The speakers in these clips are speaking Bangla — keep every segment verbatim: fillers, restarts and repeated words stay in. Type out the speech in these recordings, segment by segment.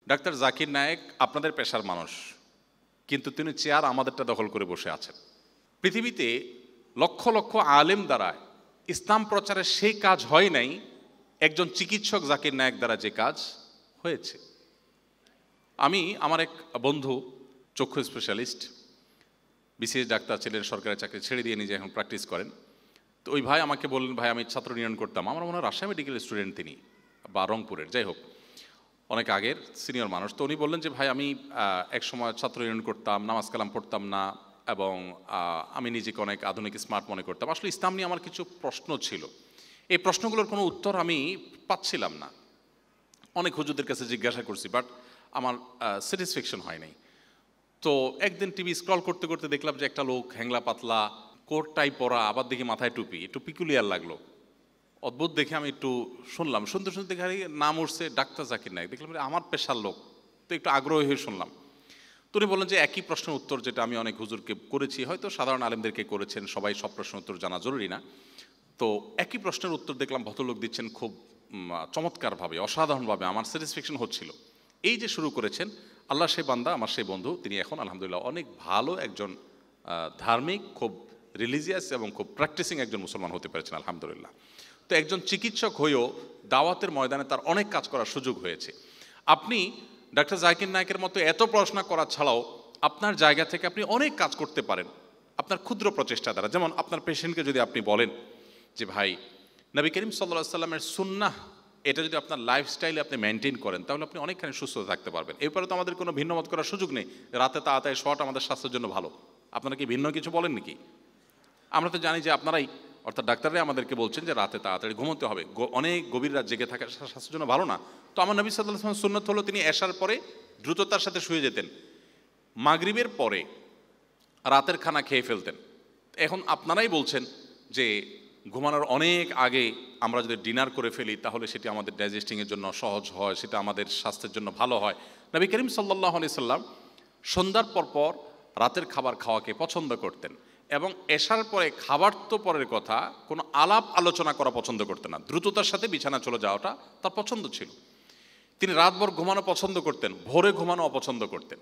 ডাক্তার জাকির নায়েক আপনাদের পেশার মানুষ, কিন্তু তিনি চেয়ার আমাদেরটা দখল করে বসে আছেন। পৃথিবীতে লক্ষ লক্ষ আলেম দ্বারা ইসলাম প্রচারের সেই কাজ হয় নাই একজন চিকিৎসক জাকির নায়েক দ্বারা যে কাজ হয়েছে। আমি আমার এক বন্ধু চক্ষু স্পেশালিস্ট, বিসিএস ডাক্তার ছিলেন, সরকারি চাকরি ছেড়ে দিয়ে নিজে এখন প্র্যাকটিস করেন। তো ওই ভাই আমাকে বললেন, ভাই আমি ছাত্র ইউনিয়ন করতাম, আমার মনে হয় রাজশাহী মেডিকেল স্টুডেন্ট তিনি, বা রংপুরের, যাই হোক অনেক আগের সিনিয়র মানুষ। তো উনি বললেন যে ভাই আমি এক সময় ছাত্র ইউনিয়ন করতাম, নামাজ কালাম পড়তাম না, এবং আমি নিজেকে অনেক আধুনিক স্মার্ট মনে করতাম। আসলে ইসলাম নিয়ে আমার কিছু প্রশ্ন ছিল, এই প্রশ্নগুলোর কোনো উত্তর আমি পাচ্ছিলাম না। অনেক হুজুরদের কাছে জিজ্ঞাসা করছি, বাট আমার স্যাটিসফ্যাকশন হয় নাই। তো একদিন টিভি স্ক্রল করতে করতে দেখলাম যে একটা লোক হ্যাংলা পাতলা কোট টাই পরা, আবার দেখি মাথায় টুপি, একটু পিকুলিয়ার লাগলো, অদ্ভুত দেখে আমি একটু শুনলাম, শুনতে শুনতে দেখে নাম উঠছে ডাক্তার জাকির নায়েক। দেখলাম আমার পেশার লোক, তো একটু আগ্রহী হয়ে শুনলাম। তো উনি বললেন যে একই প্রশ্নের উত্তর যেটা আমি অনেক হুজুরকে করেছি, হয়তো সাধারণ আলেমদেরকে করেছেন, সবাই সব প্রশ্নের উত্তর জানা জরুরি না। তো একই প্রশ্নের উত্তর দেখলাম ভদ্রলোক দিচ্ছেন খুব চমৎকারভাবে, অসাধারণভাবে, আমার স্যাটিসফ্যাকশন হচ্ছিল। এই যে শুরু করেছেন, আল্লাহ সেই বান্দা, আমার সেই বন্ধু, তিনি এখন আলহামদুলিল্লাহ অনেক ভালো একজন ধার্মিক, খুব রিলিজিয়াস এবং খুব প্র্যাকটিসিং একজন মুসলমান হতে পেরেছেন আলহামদুলিল্লাহ। তো একজন চিকিৎসক হয়েও দাওয়াতের ময়দানে তার অনেক কাজ করার সুযোগ হয়েছে। আপনি ডাক্তার জাকির নায়েকের মতো এত পড়াশোনা করা ছাড়াও আপনার জায়গা থেকে আপনি অনেক কাজ করতে পারেন আপনার ক্ষুদ্র প্রচেষ্টা দ্বারা। যেমন আপনার পেশেন্টকে যদি আপনি বলেন যে ভাই নবী করিম সাল্লাল্লাহু আলাইহি সাল্লামের সুন্নাহ, এটা যদি আপনার লাইফস্টাইলে আপনি মেনটেন করেন তাহলে আপনি অনেকখানি সুস্থ থাকতে পারবেন। এরপরে তো আমাদের কোনো ভিন্নমত করার সুযোগ নেই, রাতে তাড়াতাড়ি শোয়াটা আমাদের স্বাস্থ্যের জন্য ভালো। আপনারা কি ভিন্ন কিছু বলেন নাকি? আমরা তো জানি যে আপনারাই, অর্থাৎ ডাক্তাররাই আমাদেরকে বলছেন যে রাতে তাড়াতাড়ি ঘুমোতে হবে, অনেক গভীর রাত জেগে থাকা স্বাস্থ্যের জন্য ভালো না। তো আমার নবী সাল্লাল্লাহু আলাইহি ওয়াসাল্লাম সুন্নাত হলো তিনি এশার পরে দ্রুততার সাথে শুয়ে যেতেন, মাগরিবের পরে রাতের খানা খেয়ে ফেলতেন। এখন আপনারাই বলছেন যে ঘুমানোর অনেক আগে আমরা যদি ডিনার করে ফেলি তাহলে সেটি আমাদের ডাইজেস্টিংয়ের জন্য সহজ হয়, সেটা আমাদের স্বাস্থ্যের জন্য ভালো হয়। নবী করিম সাল্লাল্লাহু আলাইহি সাল্লাম সন্ধ্যার পর পর রাতের খাবার খাওয়াকে পছন্দ করতেন, এবং এশার পরে খাবার তো পরের কথা, কোনো আলাপ আলোচনা করা পছন্দ করতেন না, দ্রুততার সাথে বিছানা চলে যাওয়াটা তার পছন্দ ছিল। তিনি রাতভর ঘুমানো পছন্দ করতেন, ভোরে ঘুমানো অপছন্দ করতেন।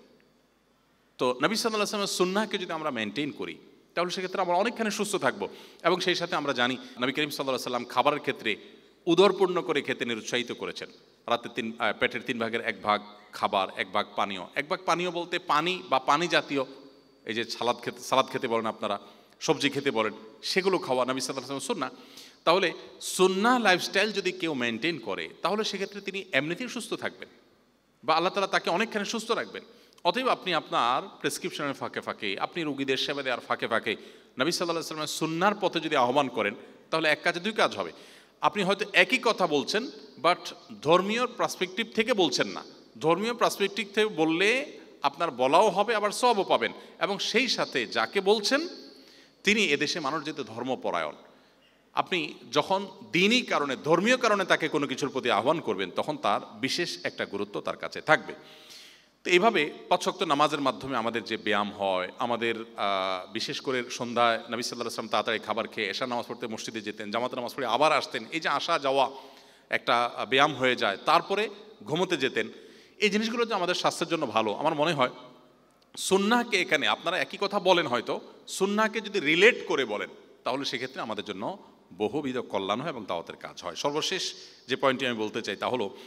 তো নবী সাল্লাল্লাহু আলাইহি ওয়াসাল্লামের সুন্নাহকে যদি আমরা মেনটেন করি তাহলে সেক্ষেত্রে আমরা অনেকখানি সুস্থ থাকবো। এবং সেই সাথে আমরা জানি নবী করিম সাল্লাল্লাহু আলাইহি ওয়াসাল্লাম খাবারের ক্ষেত্রে উদরপূর্ণ করে খেতে নিরুৎসাহিত করেছেন। রাতে তিন পেটের তিন ভাগের এক ভাগ খাবার, এক ভাগ পানীয়। এক ভাগ পানীয় বলতে পানি বা পানি জাতীয়, এই যে সালাদ খেতে সালাদ খেতে বলেন আপনারা, সবজি খেতে বলেন, সেগুলো খাওয়া নবী সাল্লাল্লাহু আলাইহি ওয়াসাল্লাম সুন্নাহ। তাহলে সুন্নাহ লাইফস্টাইল যদি কেউ মেনটেন করে তাহলে সেক্ষেত্রে তিনি এমনিতেই সুস্থ থাকবেন, বা আল্লাহ তাআলা তাকে অনেকখানি সুস্থ রাখবেন। অতএব আপনি আপনার প্রেসক্রিপশনের ফাঁকে ফাঁকে, আপনি রোগীদের সেবা দেওয়ার ফাঁকে ফাঁকে নবী সাল্লাল্লাহু আলাইহি ওয়াসাল্লামের সুন্নাহর পথে যদি আহ্বান করেন তাহলে এক কাজে দুই কাজ হবে। আপনি হয়তো একই কথা বলছেন, বাট ধর্মীয় পার্সপেক্টিভ থেকে বলছেন না। ধর্মীয় পার্সপেক্টিভ থেকে বললে আপনার বলাও হবে, আবার সওয়াবও পাবেন, এবং সেই সাথে যাকে বলছেন তিনি এদেশে মানুষ যেতে ধর্মপরায়ণ। আপনি যখন দিনই কারণে, ধর্মীয় কারণে তাকে কোনো কিছুর প্রতি আহ্বান করবেন তখন তার বিশেষ একটা গুরুত্ব তার কাছে থাকবে। তো এইভাবে পাঁচ ওয়াক্ত নামাজের মাধ্যমে আমাদের যে ব্যায়াম হয়, আমাদের বিশেষ করে সন্ধ্যায় নবী সাল্লাল্লাহু আলাইহি ওয়াসাল্লাম তাড়াতাড়ি খাবার খেয়ে এশার নামাজ পড়তে মসজিদে যেতেন, জামাতে নামাজ পড়ে আবার আসতেন, এই যে আসা যাওয়া একটা ব্যায়াম হয়ে যায়, তারপরে ঘুমোতে যেতেন, এই জিনিসগুলো যে আমাদের স্বাস্থ্যের জন্য ভালো। আমার মনে হয় সুন্নাহকে, এখানে আপনারা একই কথা বলেন হয়তো, সুন্নাহকে যদি রিলেট করে বলেন তাহলে সেক্ষেত্রে আমাদের জন্য বহুবিধ কল্যাণ হয় এবং দাওয়াতের কাজ হয়। সর্বশেষ যে পয়েন্টটি আমি বলতে চাই তা হলো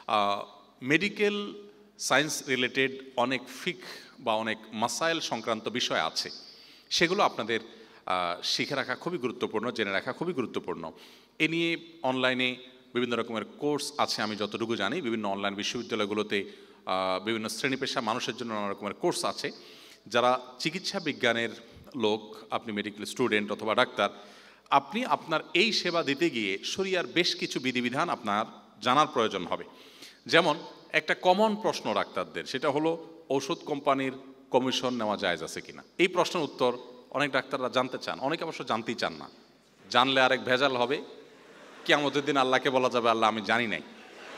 মেডিকেল সায়েন্স রিলেটেড অনেক ফিক বা অনেক মাসাইল সংক্রান্ত বিষয় আছে, সেগুলো আপনাদের শিখে রাখা খুবই গুরুত্বপূর্ণ, জেনে রাখা খুবই গুরুত্বপূর্ণ। এ নিয়ে অনলাইনে বিভিন্ন রকমের কোর্স আছে, আমি যতটুকু জানি বিভিন্ন অনলাইন বিশ্ববিদ্যালয়গুলোতে বিভিন্ন শ্রেণী পেশা মানুষের জন্য নানা রকমের কোর্স আছে। যারা চিকিৎসা বিজ্ঞানের লোক, আপনি মেডিকেল স্টুডেন্ট অথবা ডাক্তার, আপনি আপনার এই সেবা দিতে গিয়ে শরিয়ার বেশ কিছু বিধিবিধান আপনার জানার প্রয়োজন হবে। যেমন একটা কমন প্রশ্ন ডাক্তারদের, সেটা হলো ঔষধ কোম্পানির কমিশন নেওয়া জায়েজ আছে কিনা। এই প্রশ্নের উত্তর অনেক ডাক্তাররা জানতে চান, অনেকে অবশ্য জানতেই চান না। জানলে আরেক ভেজাল হবে, কিয়ামতের দিন আল্লাহকে বলা যাবে আল্লাহ আমি জানি নাই।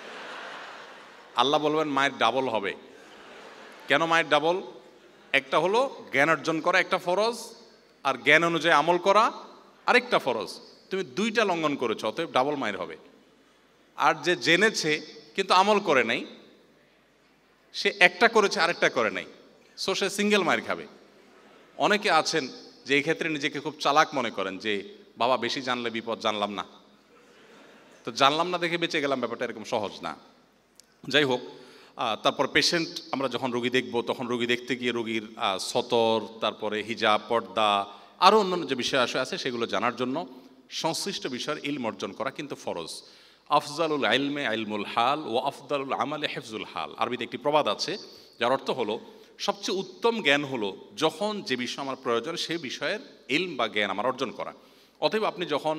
আল্লাহ বলবেন মায়ের ডাবল হবে। কেন মায়ের ডাবল? একটা হলো জ্ঞান অর্জন করা একটা ফরজ, আর জ্ঞান অনুযায়ী আমল করা আরেকটা ফরজ। তুমি দুইটা লঙ্ঘন করেছো, অতএব ডাবল মায়ের হবে। আর যে জেনেছে কিন্তু আমল করে নাই, সে একটা করেছে আরেকটা করে নাই, সো সে সিঙ্গেল মায়ের খাবে। অনেকে আছেন যে এই ক্ষেত্রে নিজেকে খুব চালাক মনে করেন যে বাবা বেশি জানলে বিপদ, জানলাম না, তো জানলাম না দেখে বেঁচে গেলাম, ব্যাপারটা এরকম সহজ না। যাই হোক, তারপর পেশেন্ট আমরা যখন রোগী দেখব তখন রোগী দেখতে গিয়ে রোগীর সতর, তারপরে হিজাব, পর্দা, আরও অন্যান্য যে বিষয় আসে আছে সেগুলো জানার জন্য সংশ্লিষ্ট বিষয়ের ইলম অর্জন করা কিন্তু ফরজ। আফজালুল ইলমে ইলমুল হাল ও আফজালুল আমালে হিফজুল হাল, আরবিতে একটি প্রবাদ আছে যার অর্থ হলো সবচেয়ে উত্তম জ্ঞান হলো যখন যে বিষয় আমার প্রয়োজন সেই বিষয়ের ইলম বা জ্ঞান আমার অর্জন করা। অতএব আপনি যখন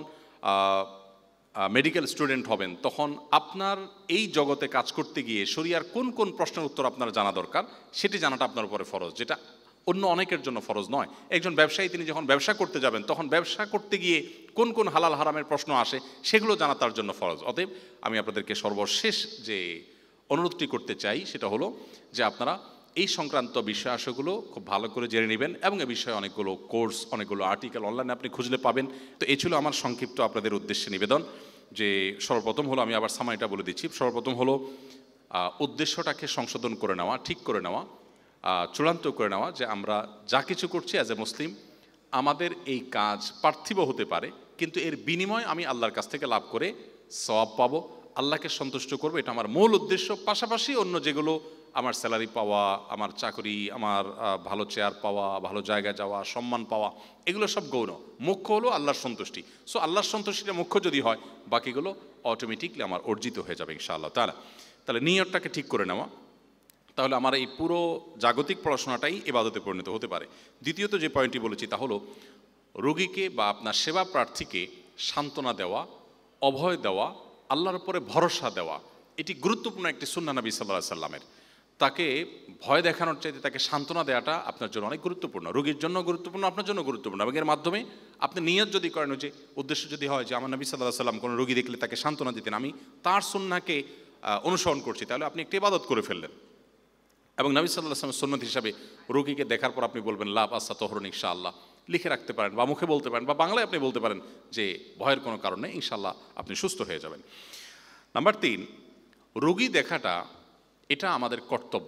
মেডিকেল স্টুডেন্ট হবেন তখন আপনার এই জগতে কাজ করতে গিয়ে শরিয়ার কোন কোন প্রশ্নের উত্তর আপনার জানা দরকার সেটি জানাটা আপনার উপরে ফরজ, যেটা অন্য অনেকের জন্য ফরজ নয়। একজন ব্যবসায়ী তিনি যখন ব্যবসা করতে যাবেন তখন ব্যবসা করতে গিয়ে কোন কোন হালাল হারামের প্রশ্ন আসে সেগুলো জানা তার জন্য ফরজ। অতএব আমি আপনাদেরকে সর্বশেষ যে অনুরোধটি করতে চাই সেটা হলো যে আপনারা এই সংক্রান্ত বিষয় আশয়গুলো খুব ভালো করে জেনে নেবেন এবং এ বিষয়ে অনেকগুলো কোর্স, অনেকগুলো আর্টিকেল অনলাইনে আপনি খুঁজলে পাবেন। তো এই ছিল আমার সংক্ষিপ্ত আপনাদের উদ্দেশ্যে নিবেদন যে সর্বপ্রথম হলো, আমি আবার সামাইটা বলে দিচ্ছি, সর্বপ্রথম হলো উদ্দেশ্যটাকে সংশোধন করে নেওয়া, ঠিক করে নেওয়া, চূড়ান্ত করে নেওয়া যে আমরা যা কিছু করছি অ্যাজ এ মুসলিম আমাদের এই কাজ পার্থিব হতে পারে, কিন্তু এর বিনিময় আমি আল্লাহর কাছ থেকে লাভ করে সওয়াব পাবো, আল্লাহকে সন্তুষ্ট করবো, এটা আমার মূল উদ্দেশ্য। পাশাপাশি অন্য যেগুলো আমার স্যালারি পাওয়া, আমার চাকরি, আমার ভালো চেয়ার পাওয়া, ভালো জায়গায় যাওয়া, সম্মান পাওয়া, এগুলো সব গৌণ, মুখ্য হলো আল্লাহর সন্তুষ্টি। সো আল্লাহর সন্তুষ্টিটা মুখ্য যদি হয় বাকিগুলো অটোমেটিকলি আমার অর্জিত হয়ে যাবে ইনশাআল্লাহ তাআলা। তাহলে নিয়তটাকে ঠিক করে নেওয়া, তাহলে আমার এই পুরো জাগতিক পড়াশোনাটাই ইবাদতে পরিণত হতে পারে। দ্বিতীয়ত যে পয়েন্টটি বলেছি তা হলো রোগীকে বা আপনার সেবা প্রার্থীকে সান্ত্বনা দেওয়া, অভয় দেওয়া, আল্লাহর উপরে ভরসা দেওয়া, এটি গুরুত্বপূর্ণ একটি সুন্নাহ নবী সাল্লাল্লাহু আলাইহি সাল্লামের। তাকে ভয় দেখানোর চাইতে তাকে সান্ত্বনা দেওয়াটা আপনার জন্য অনেক গুরুত্বপূর্ণ, রোগীর জন্য গুরুত্বপূর্ণ, আপনার জন্য গুরুত্বপূর্ণ। এবং এর মাধ্যমে আপনি নিয়ত যদি করেন, যে উদ্দেশ্য যদি হয় যে আমার নবী সাল্লাল্লাহু আলাইহি সাল্লাম কোনো রোগী দেখলে তাকে সান্ত্বনা দিতেন, আমি তার সুন্নাহকে অনুসরণ করছি, তাহলে আপনি একটি ইবাদত করে ফেললেন। এবং নবী সাল্লাল্লাহু আলাইহি ওয়াসাল্লামের সুন্নাত হিসাবে রোগীকে দেখার পর আপনি বলবেন লা বাসা তাহরুন ইনশাআল্লাহ, লিখে রাখতে পারেন বা মুখে বলতে পারেন বা বাংলায় আপনি বলতে পারেন যে ভয়ের কোনো কারণ নেই, ইনশাআল্লাহ আপনি সুস্থ হয়ে যাবেন। নাম্বার তিন, রোগী দেখাটা এটা আমাদের কর্তব্য।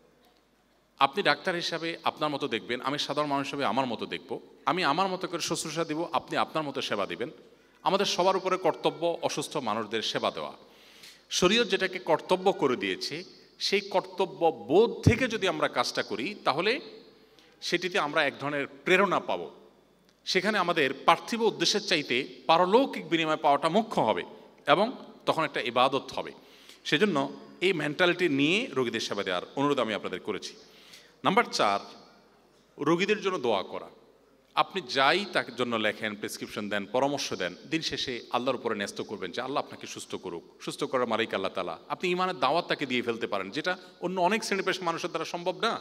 আপনি ডাক্তার হিসাবে আপনার মতো দেখবেন, আমি সাধারণ মানুষ হিসাবে আমার মতো দেখব, আমি আমার মতো করে শুশ্রূষা দিব, আপনি আপনার মতো সেবা দিবেন। আমাদের সবার উপরে কর্তব্য অসুস্থ মানুষদের সেবা দেওয়া। শরীয়ত যেটাকে কর্তব্য করে দিয়েছে সেই কর্তব্য বোধ থেকে যদি আমরা কাজটা করি তাহলে সেটিতে আমরা এক ধরনের প্রেরণা পাব, সেখানে আমাদের পার্থিব উদ্দেশ্যের চাইতে পারলৌকিক বিনিময় পাওয়াটা মুখ্য হবে এবং তখন একটা ইবাদত হবে। সেজন্য এই মেন্টালিটি নিয়ে রোগীদের সেবা দেওয়ার অনুরোধ আমি আপনাদের করেছি। নাম্বার চার, রোগীদের জন্য দোয়া করা। আপনি যাই তার জন্য লেখেন, প্রেসক্রিপশন দেন, পরামর্শ দেন, দিন শেষে আল্লাহর উপরে ন্যস্ত করবেন যে আল্লাহ আপনাকে সুস্থ করুক, সুস্থ করার মালিক আল্লাহ তাআলা। আপনি ইমানের দাওয়াত তাকে দিয়ে ফেলতে পারেন, যেটা অন্য অনেক শ্রেণী পেশার মানুষের দ্বারা সম্ভব না।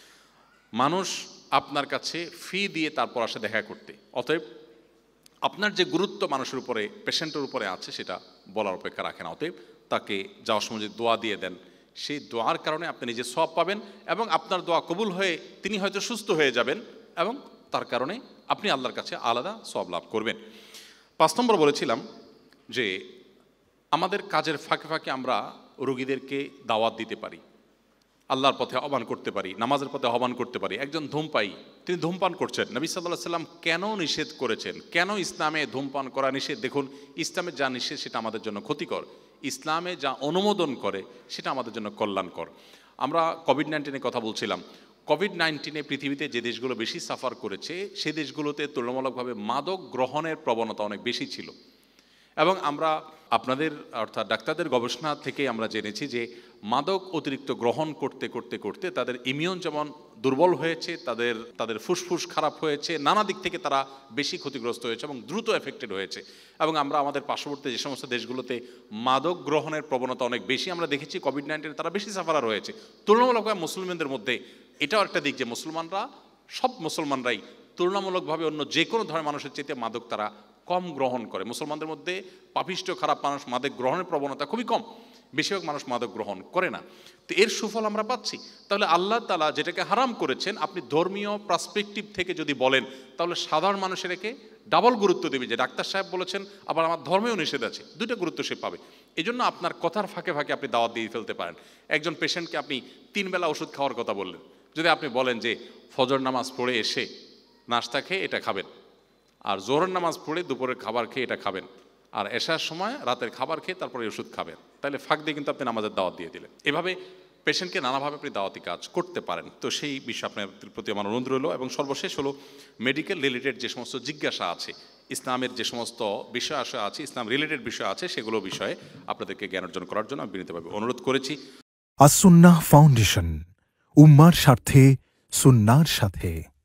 মানুষ আপনার কাছে ফি দিয়ে তারপর আসে দেখা করতে, অতএব আপনার যে গুরুত্ব মানুষের উপরে, পেশেন্টের উপরে আছে সেটা বলার অপেক্ষা রাখে না। অতএব তাকে যাওয়ার সময় যে দোয়া দিয়ে দেন, সেই দোয়ার কারণে আপনি নিজে সওয়াব পাবেন এবং আপনার দোয়া কবুল হয়ে তিনি হয়তো সুস্থ হয়ে যাবেন এবং তার কারণে আপনি আল্লাহর কাছে আলাদা সওয়াব লাভ করবেন। পাঁচ নম্বর বলেছিলাম যে আমাদের কাজের ফাঁকে ফাঁকে আমরা রোগীদেরকে দাওয়াত দিতে পারি, আল্লাহর পথে আহ্বান করতে পারি, নামাজের পথে আহ্বান করতে পারি। একজন ধূমপায়ী, তিনি ধূমপান করছেন, নবী সাল্লাল্লাহু আলাইহি সাল্লাম কেন নিষেধ করেছেন, কেন ইসলামে ধূমপান করা নিষেধ? দেখুন, ইসলামে যা নিষেধ সেটা আমাদের জন্য ক্ষতিকর, ইসলামে যা অনুমোদন করে সেটা আমাদের জন্য কল্যাণকর। আমরা কোভিড নাইন্টিনের কথা বলছিলাম, কোভিড নাইন্টিনে পৃথিবীতে যে দেশগুলো বেশি সাফার করেছে সেই দেশগুলোতে তুলনামূলকভাবে মাদক গ্রহণের প্রবণতা অনেক বেশি ছিল। এবং আমরা আপনাদের অর্থাৎ ডাক্তারদের গবেষণা থেকে আমরা জেনেছি যে মাদক অতিরিক্ত গ্রহণ করতে করতে করতে তাদের ইমিউন যেমন দুর্বল হয়েছে, তাদের তাদের ফুসফুস খারাপ হয়েছে, নানা দিক থেকে তারা বেশি ক্ষতিগ্রস্ত হয়েছে এবং দ্রুত এফেক্টেড হয়েছে। এবং আমরা আমাদের পার্শ্ববর্তী যে সমস্ত দেশগুলোতে মাদক গ্রহণের প্রবণতা অনেক বেশি আমরা দেখেছি, কোভিড নাইন্টিনে তারা বেশি সাফারার হয়েছে তুলনামূলকভাবে মুসলিমদের মধ্যে। এটাও একটা দিক যে মুসলমানরা, সব মুসলমানরাই তুলনামূলকভাবে অন্য যে কোনো ধরনের মানুষের চাইতে মাদক তারা কম গ্রহণ করে। মুসলমানদের মধ্যে পাপিষ্ঠ খারাপ মানুষ মাদক গ্রহণের প্রবণতা খুবই কম, বেশিরভাগ মানুষ মাদক গ্রহণ করে না। তো এর সুফল আমরা পাচ্ছি। তাহলে আল্লাহ তাআলা যেটাকে হারাম করেছেন, আপনি ধর্মীয় পার্সপেক্টিভ থেকে যদি বলেন, তাহলে সাধারণ মানুষের একে ডাবল গুরুত্ব দেবে, যে ডাক্তার সাহেব বলেছেন আবার আমার ধর্মেও নিষেধ আছে, দুইটা গুরুত্ব সে পাবে। এই জন্য আপনার কথার ফাঁকে ফাঁকে আপনি দাওয়াত দিয়ে ফেলতে পারেন। একজন পেশেন্টকে আপনি তিন বেলা ওষুধ খাওয়ার কথা বললেন, যদি আপনি বলেন যে ফজর নামাজ পড়ে এসে নাস্তা খেয়ে এটা খাবেন, আর জোহরের নামাজ পড়ে দুপুরের খাবার খেয়ে এটা খাবেন, আর এশার সময় রাতের খাবার খেয়ে তারপরে ওষুধ খাবেন, তাহলে ফাঁক দিয়ে কিন্তু আপনি নামাজের দাওয়াত দিয়ে দিলেন। এভাবে পেশেন্টকে নানাভাবে আপনি দাওয়াতি কাজ করতে পারেন। তো সেই বিষয়ে আপনার প্রতি আমার অনুরোধ রইল। এবং সর্বশেষ হলো মেডিকেল রিলেটেড যে সমস্ত জিজ্ঞাসা আছে, ইসলামের যে সমস্ত বিষয় আশা আছে, ইসলাম রিলেটেড বিষয় আছে, সেগুলো বিষয়ে আপনাদেরকে জ্ঞান অর্জন করার জন্য আমি বিনীতভাবে অনুরোধ করেছি। আস-সুন্নাহ ফাউন্ডেশন, উম্মার স্বার্থে সুন্নাহর সাথে।